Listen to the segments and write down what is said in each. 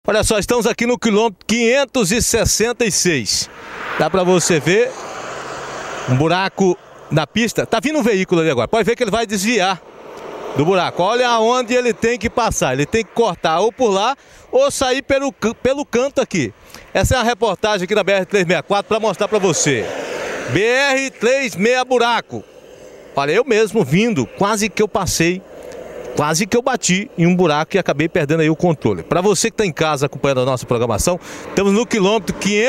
Olha só, estamos aqui no quilômetro 566. Dá pra você ver um buraco na pista. Tá vindo um veículo ali agora. Pode ver que ele vai desviar do buraco. Olha aonde ele tem que passar. Ele tem que cortar ou por lá ou sair pelo canto aqui. Essa é a reportagem aqui da BR-364 para mostrar para você. BR-36 buraco. Olha, eu mesmo vindo, quase que eu passei. Quase que eu bati em um buraco e acabei perdendo aí o controle. Para você que está em casa acompanhando a nossa programação, estamos no quilômetro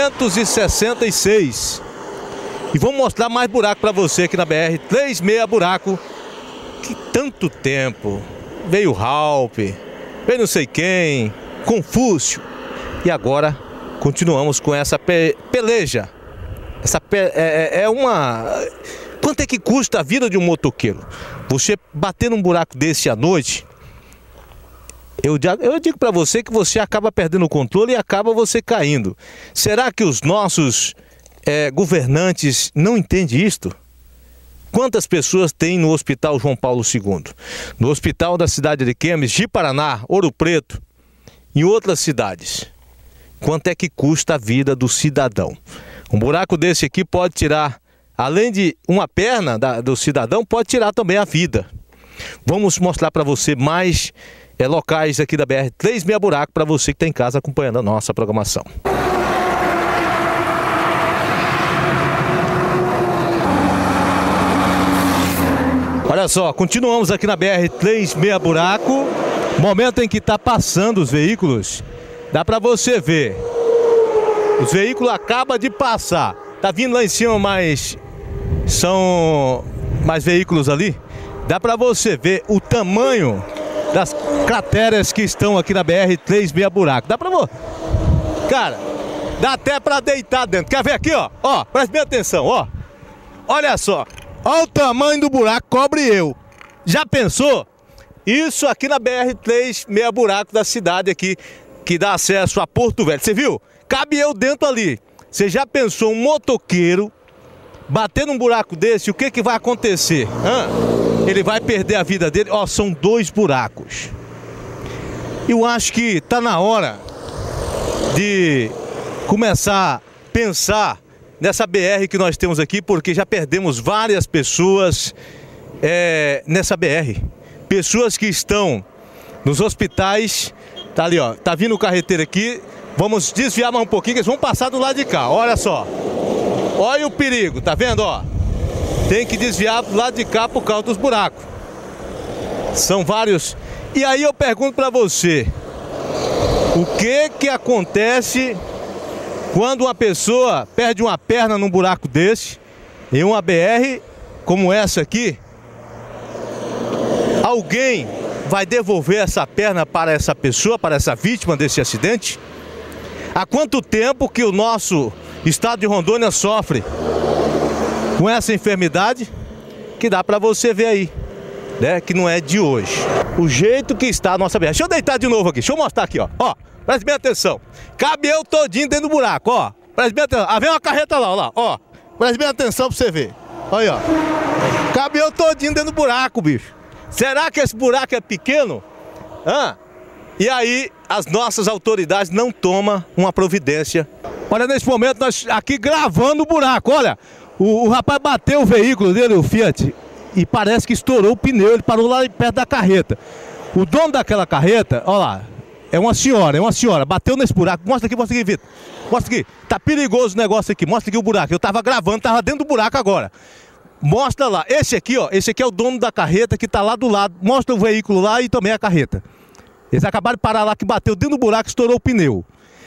566. E vamos mostrar mais buraco para você aqui na BR-36 buraco. Que tanto tempo. Veio Ralph, veio não sei quem, Confúcio. E agora continuamos com essa peleja. Quanto é que custa a vida de um motoqueiro? Você bater num buraco desse à noite, eu digo para você que você acaba perdendo o controle e acaba você caindo. Será que os nossos governantes não entendem isto? Quantas pessoas tem no Hospital João Paulo II? No hospital da cidade de Queimes, Ji-Paraná, Ouro Preto, em outras cidades. Quanto é que custa a vida do cidadão? Um buraco desse aqui pode tirar, além de uma perna do cidadão, pode tirar também a vida. Vamos mostrar para você mais locais aqui da BR-36 buraco para você que está em casa acompanhando a nossa programação. Olha só, continuamos aqui na BR-36 buraco. Momento em que está passando os veículos, dá para você ver. Os veículos acabam de passar. Tá vindo lá em cima são mais veículos ali. Dá para você ver o tamanho das crateras que estão aqui na BR-36 buraco. Dá para você. Cara, dá até para deitar dentro. Quer ver aqui, ó? Ó, preste bem atenção, ó. Olha só. Olha o tamanho do buraco, cobre eu. Já pensou? Isso aqui na BR-36 buraco da cidade aqui, que dá acesso a Porto Velho. Você viu? Cabe eu dentro ali. Você já pensou um motoqueiro bater num buraco desse, o que que vai acontecer? Ele vai perder a vida dele. Ó, são 2 buracos. Eu acho que tá na hora de começar a pensar nessa BR que nós temos aqui, porque já perdemos várias pessoas nessa BR. Pessoas que estão nos hospitais. Tá ali, ó. Tá vindo o carreteiro aqui. Vamos desviar mais um pouquinho, que eles vão passar do lado de cá. Olha só. Olha o perigo, tá vendo, ó? Tem que desviar do lado de cá por causa dos buracos. São vários. E aí eu pergunto pra você, o que acontece quando uma pessoa perde uma perna num buraco desse, em uma BR como essa aqui? Alguém vai devolver essa perna para essa pessoa, para essa vítima desse acidente? Há quanto tempo que o nosso estado de Rondônia sofre com essa enfermidade? Que dá para você ver aí, né? Que não é de hoje. O jeito que está a nossa BR. Deixa eu deitar de novo aqui, deixa eu mostrar aqui, ó. Ó, preste bem atenção. Cabe eu todinho dentro do buraco, ó. Preste bem atenção. Ah, vem uma carreta lá, ó lá, ó. Preste bem atenção para você ver. Olha aí, ó. Cabe eu todinho dentro do buraco, bicho. Será que esse buraco é pequeno? E aí as nossas autoridades não tomam uma providência. Olha, nesse momento nós aqui gravando o buraco. Olha, o rapaz bateu o veículo dele, o Fiat, e parece que estourou o pneu. Ele parou lá perto da carreta. O dono daquela carreta, olha lá, é uma senhora, bateu nesse buraco. Mostra aqui, Vitor. Mostra aqui. Tá perigoso o negócio aqui. Mostra aqui o buraco. Eu tava gravando, tava dentro do buraco agora. Mostra lá, esse aqui, ó, esse aqui é o dono da carreta que tá lá do lado. Mostra o veículo lá e também a carreta. Eles acabaram de parar lá, que bateu dentro do buraco e estourou o pneu.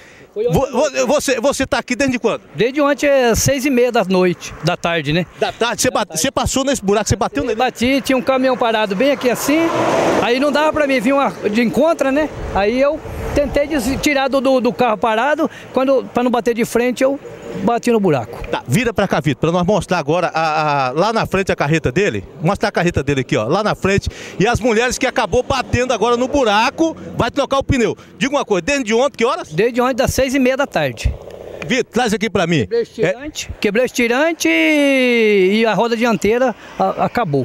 Você tá aqui desde quando? Desde ontem, 6h30 da tarde, né? Da tarde? Você passou nesse buraco, você bateu nele? Bati, tinha um caminhão parado bem aqui assim, aí não dava pra mim vir de encontro, né? Aí eu tentei tirar do carro parado, pra não bater de frente, eu bati no buraco. Tá, vira pra cá, Vitor, pra nós mostrar agora lá na frente a carreta dele. Mostrar a carreta dele aqui, ó, lá na frente. E as mulheres que acabou batendo agora no buraco, vai trocar o pneu. Diga uma coisa, desde ontem, que horas? Desde ontem, das 6h30 da tarde. Vitor, traz aqui pra mim. Quebrei o estirante e a roda dianteira acabou.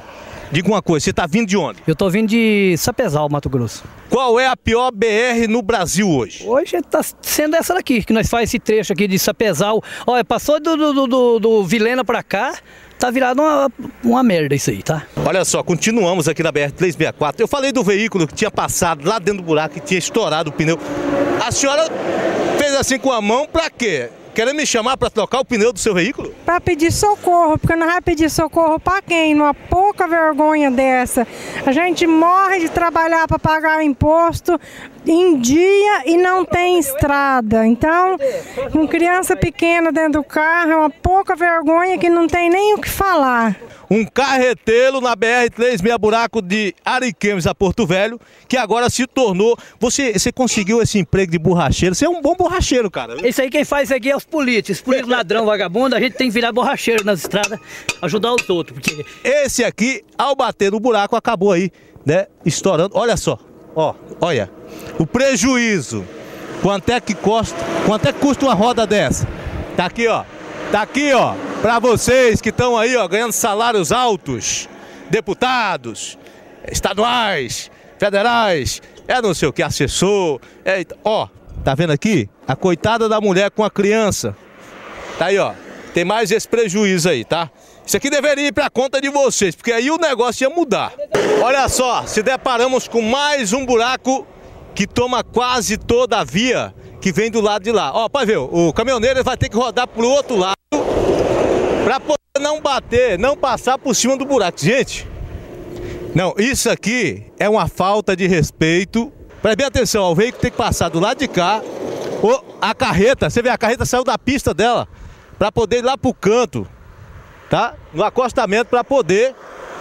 Diga uma coisa, você tá vindo de onde? Eu tô vindo de Sapezal, Mato Grosso. Qual é a pior BR no Brasil hoje? Hoje tá sendo essa daqui, que nós faz esse trecho aqui de Sapezal. Olha, passou do Vilhena pra cá, tá virado uma merda isso aí, tá? Olha só, continuamos aqui na BR-364. Eu falei do veículo que tinha passado lá dentro do buraco, que tinha estourado o pneu. A senhora fez assim com a mão pra quê? Querendo me chamar para trocar o pneu do seu veículo? Para pedir socorro, porque não vai pedir socorro para quem? Numa pouca vergonha dessa. A gente morre de trabalhar para pagar o imposto em dia e não tem estrada. Então, com criança pequena dentro do carro, é uma pouca vergonha que não tem nem o que falar. Um carreteiro na BR-36 buraco de Ariquemes a Porto Velho, que agora se tornou... Você conseguiu esse emprego de borracheiro, você é um bom borracheiro, cara. Isso aí quem faz aqui é os políticos ladrão, vagabundo, a gente tem que virar borracheiro nas estradas, ajudar os outros. Porque... Esse aqui, ao bater no buraco, acabou aí, né, estourando. Olha só, ó, olha, o prejuízo, quanto é que custa uma roda dessa? Tá aqui, ó, para vocês que estão aí, ó, ganhando salários altos, deputados, estaduais, federais, não sei o que, assessor, ó, tá vendo aqui? A coitada da mulher com a criança, tá aí, ó, tem mais esse prejuízo aí, tá? Isso aqui deveria ir para conta de vocês, porque aí o negócio ia mudar. Olha só, se deparamos com mais um buraco que toma quase toda a via que vem do lado de lá. Ó, pode ver, o caminhoneiro vai ter que rodar pro outro lado para poder não bater, não passar por cima do buraco. Gente, não, isso aqui é uma falta de respeito. Preste bem atenção, o veículo tem que passar do lado de cá. A carreta, você vê, a carreta saiu da pista dela para poder ir lá pro canto, tá? No acostamento para poder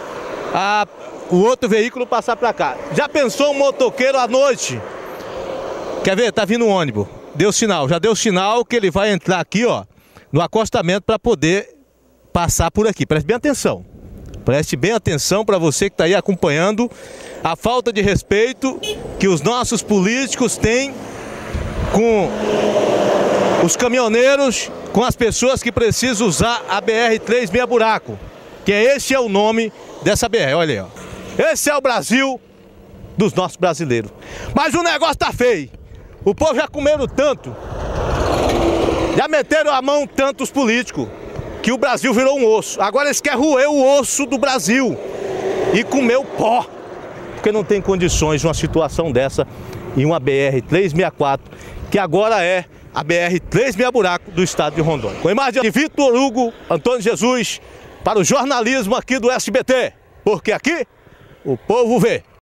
o outro veículo passar para cá. Já pensou um motoqueiro à noite? Quer ver? Tá vindo um ônibus. Deu sinal, já deu sinal que ele vai entrar aqui, ó, no acostamento para poder passar por aqui. Preste bem atenção. Preste bem atenção para você que está aí acompanhando a falta de respeito que os nossos políticos têm com os caminhoneiros, com as pessoas que precisam usar a BR-36 buraco, que esse é o nome dessa BR, olha aí, ó. Esse é o Brasil dos nossos brasileiros. Mas o negócio tá feio. O povo já comeram tanto, já meteram a mão tanto os políticos, que o Brasil virou um osso. Agora eles querem roer o osso do Brasil e comer o pó, porque não tem condições de uma situação dessa em uma BR-364, que agora é a BR-36 buraco do estado de Rondônia. Com a imagem de Vitor Hugo Antônio Jesus, para o jornalismo aqui do SBT, porque aqui o povo vê.